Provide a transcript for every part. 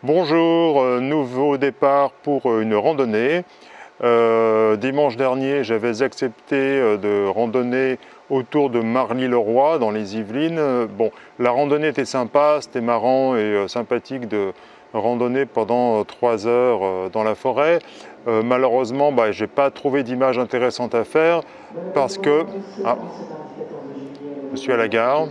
Bonjour, nouveau départ pour une randonnée. Dimanche dernier, j'avais accepté de randonner autour de Marly-le-Roi dans les Yvelines. Bon, la randonnée était sympa, c'était marrant et sympathique de randonner pendant 3 heures dans la forêt. Malheureusement, je n'ai pas trouvé d'image intéressante à faire parce que je suis à la gare.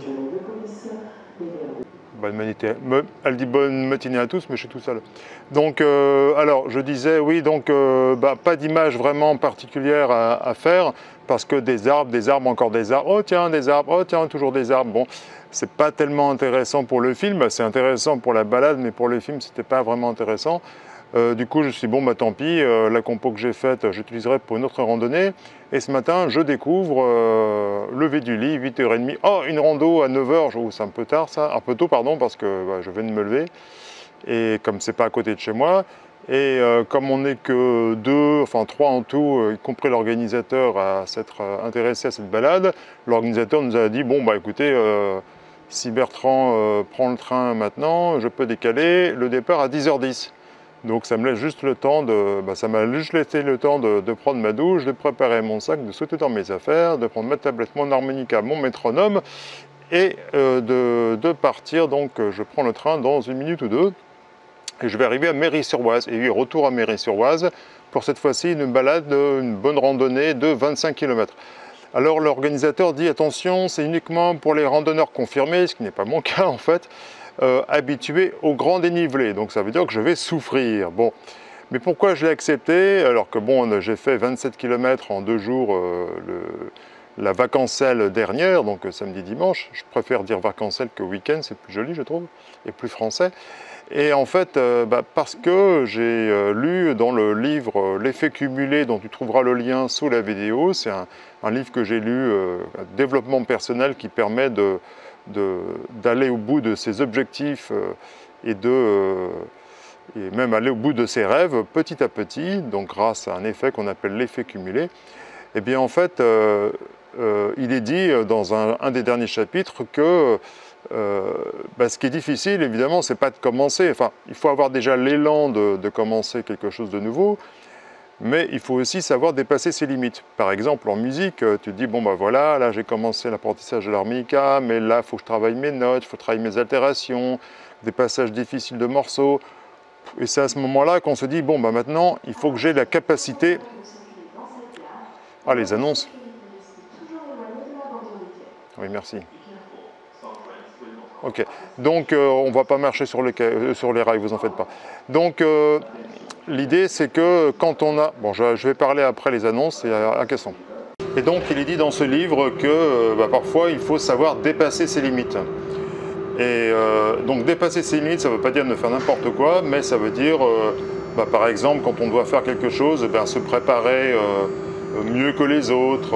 Elle dit bonne matinée à tous, mais je suis tout seul. Donc, alors, je disais, oui, donc, pas d'image vraiment particulière à faire, parce que des arbres, encore des arbres, oh tiens, des arbres, oh tiens, toujours des arbres. Bon, c'est pas tellement intéressant pour le film, c'est intéressant pour la balade, mais pour le film, c'était pas vraiment intéressant. Du coup, je me suis dit, bon, tant pis, la compo que j'ai faite, j'utiliserai pour une autre randonnée. Et ce matin, je découvre, lever du lit, 8h30. Oh, une rando à 9h, c'est un peu tard ça, un peu tôt, pardon, parce que je viens de me lever. Et comme c'est pas à côté de chez moi, et comme on n'est que 2, enfin 3 en tout, y compris l'organisateur, à s'être intéressé à cette balade, l'organisateur nous a dit, bon, écoutez, si Bertrand prend le train maintenant, je peux décaler le départ à 10h10. Donc ça me laisse juste le temps ça m'a juste laissé le temps de prendre ma douche, de préparer mon sac, de sauter dans mes affaires, de prendre ma tablette, mon harmonica, mon métronome et de partir. Donc je prends le train dans 1 minute ou 2 et je vais arriver à Méry-sur-Oise. Et oui, retour à Méry-sur-Oise pour cette fois-ci une balade, une bonne randonnée de 25 km. Alors l'organisateur dit attention, c'est uniquement pour les randonneurs confirmés, ce qui n'est pas mon cas en fait. Habitué au grand dénivelé, donc ça veut dire que je vais souffrir. Bon, mais pourquoi je l'ai accepté alors que bon, j'ai fait 27 km en 2 jours la vacancelle dernière, donc samedi dimanche. Je préfère dire vacancelle que week-end, c'est plus joli je trouve et plus français. Et en fait, parce que j'ai lu dans le livre L'effet cumulé, dont tu trouveras le lien sous la vidéo, c'est un livre que j'ai lu, développement personnel, qui permet d'aller au bout de ses objectifs et même aller au bout de ses rêves petit à petit, donc grâce à un effet qu'on appelle l'effet cumulé. Et bien en fait, il est dit dans un des derniers chapitres que ce qui est difficile évidemment, c'est pas de commencer, enfin il faut avoir déjà l'élan de commencer quelque chose de nouveau, mais il faut aussi savoir dépasser ses limites. Par exemple, en musique, tu te dis, bon voilà, là j'ai commencé l'apprentissage de l'harmonica, mais là il faut que je travaille mes notes, il faut travailler mes altérations, des passages difficiles de morceaux. Et c'est à ce moment-là qu'on se dit, bon maintenant, il faut que j'ai la capacité... Ah, les annonces. Oui, merci. Ok, donc on ne va pas marcher sur les rails, vous en faites pas. Donc... l'idée, c'est que quand on a... Bon, je vais parler après les annonces et à Casson. Et donc, il est dit dans ce livre que parfois, il faut savoir dépasser ses limites. Et donc, dépasser ses limites, ça ne veut pas dire ne faire n'importe quoi, mais ça veut dire, par exemple, quand on doit faire quelque chose, se préparer mieux que les autres.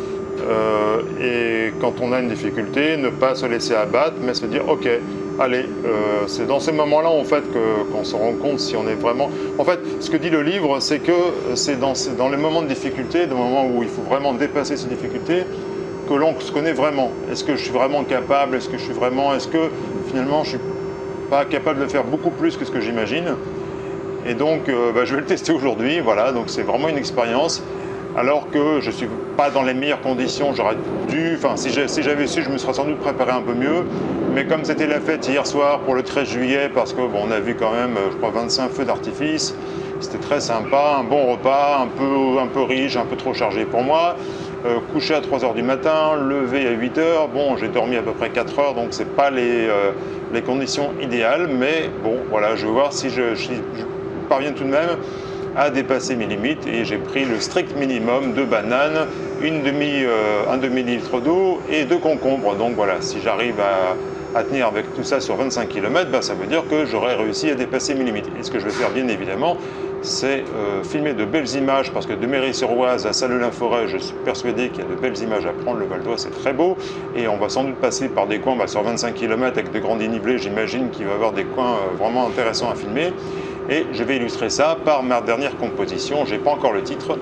Et quand on a une difficulté, ne pas se laisser abattre, mais se dire, ok, allez, c'est dans ces moments-là en fait qu'on se rend compte si on est vraiment... En fait, ce que dit le livre, c'est que c'est dans les moments de difficulté, des moments où il faut vraiment dépasser ces difficultés, que l'on se connaît vraiment. Est-ce que je suis vraiment capable? Est-ce que finalement je ne suis pas capable de faire beaucoup plus que ce que j'imagine? Et donc, je vais le tester aujourd'hui, voilà, donc c'est vraiment une expérience. Alors que je ne suis pas dans les meilleures conditions, j'aurais dû, enfin si j'avais su, je me serais sans doute préparé un peu mieux, mais comme c'était la fête hier soir pour le 13 juillet, parce que on a vu quand même, je crois, 25 feux d'artifice, c'était très sympa, un bon repas, un peu riche, un peu trop chargé pour moi, couché à 3 h du matin, levé à 8 h, bon j'ai dormi à peu près 4 heures, donc c'est pas les conditions idéales, mais bon voilà, je vais voir si je parviens tout de même à dépasser mes limites, et j'ai pris le strict minimum de bananes, un demi-litre d'eau et 2 concombres. Donc voilà, si j'arrive à tenir avec tout ça sur 25 km, ça veut dire que j'aurais réussi à dépasser mes limites. Et ce que je vais faire bien évidemment, c'est filmer de belles images, parce que de Méry-sur-Oise à Salles-la-Forêt, je suis persuadé qu'il y a de belles images à prendre. Le Val d'Oise, c'est très beau, et on va sans doute passer par des coins sur 25 km avec de grands dénivelés. J'imagine qu'il va y avoir des coins vraiment intéressants à filmer. Et je vais illustrer ça par ma dernière composition, je n'ai pas encore le titre,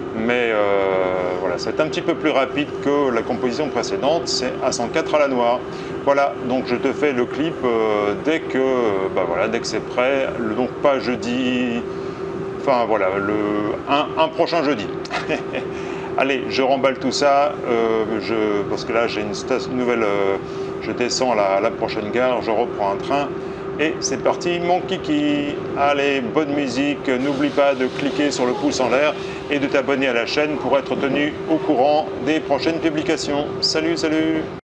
Mais voilà, c'est un petit peu plus rapide que la composition précédente, c'est à 104 à la noire. Voilà, donc je te fais le clip dès que, voilà, dès que c'est prêt, donc pas jeudi, enfin voilà, un prochain jeudi. Allez, je remballe tout ça, parce que là j'ai une nouvelle, je descends à la prochaine gare, je reprends un train. Et c'est parti mon kiki. Allez, bonne musique, n'oublie pas de cliquer sur le pouce en l'air et de t'abonner à la chaîne pour être tenu au courant des prochaines publications. Salut, salut!